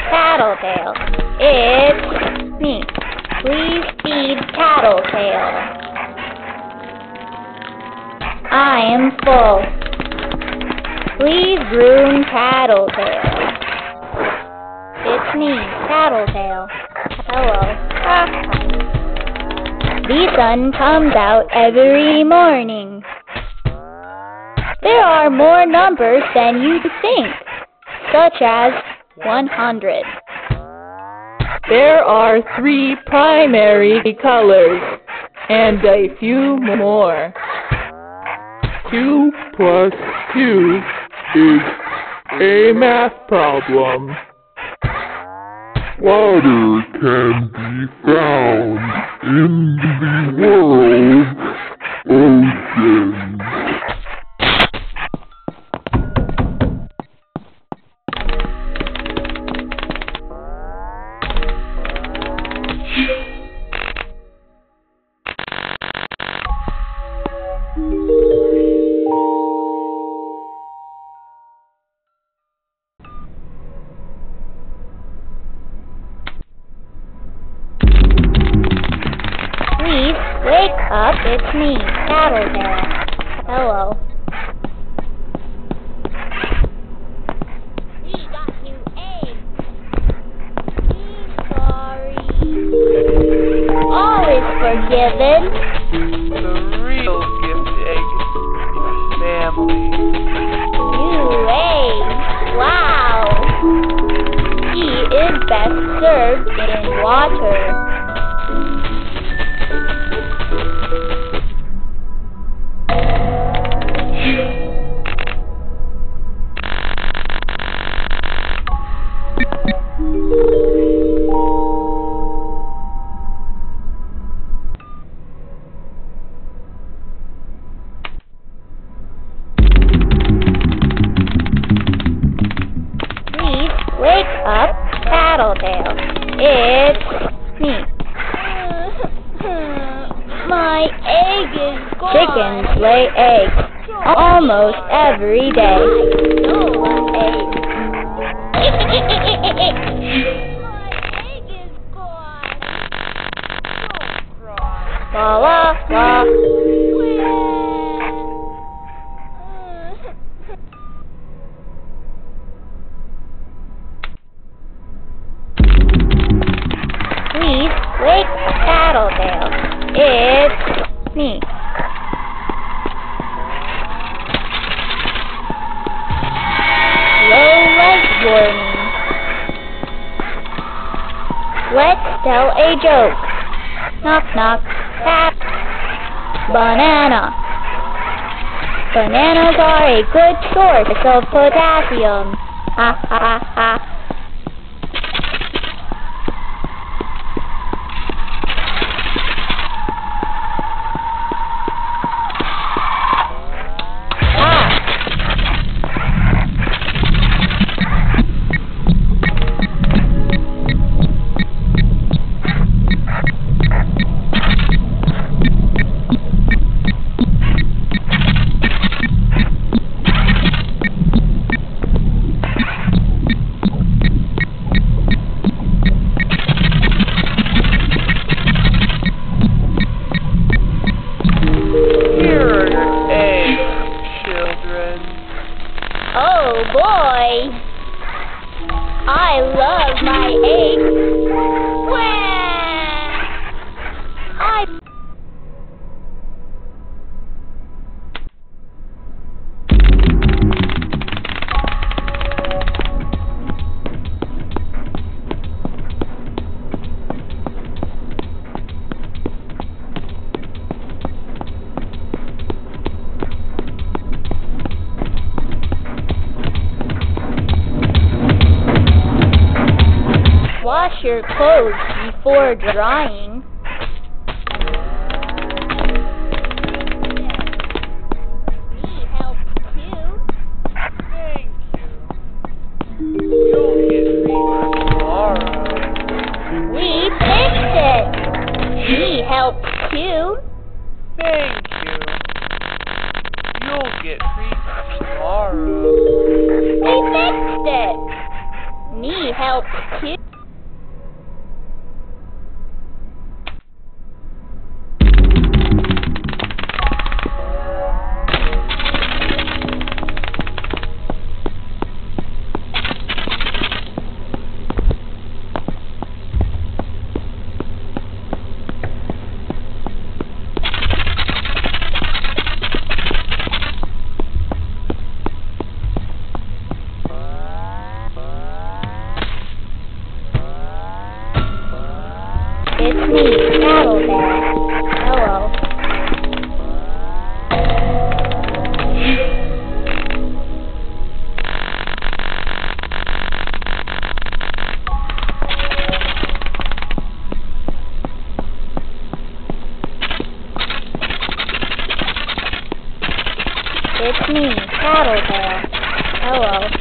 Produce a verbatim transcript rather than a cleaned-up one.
Tattletale. It's me. Please feed Tattletale. I am full. Please groom Tattletale. It's me, Tattletale. Hello. The sun comes out every morning. There are more numbers than you think, such as one hundred. There are three primary colors and a few more. Two plus two is a math problem. Water can be found in the world's oceans. Please wake up, it's me, Tattletale. Hello. We got new eggs. I'm sorry. All is forgiven. The real gift egg is family. New eggs. Wow. He is best served in water. Wake up, Tattletale. It's me. My egg is gone. Chickens lay eggs almost every day. My egg is gone. Don't cry. La la la. Please wake Tattletale. It's me. Low light warning. Let's tell a joke. Knock knock. Tap. Banana. Bananas are a good source of potassium. Ha ha ha ha. Oh boy! I love my eggs. I Wash your clothes before drying. Me help too. Thank you. You'll get free tomorrow. We fixed it. Me help too. Thank you. You'll get free tomorrow. We fixed it. need help too. It's me, Tattletale. Hello. It's me, Tattletale. Hello.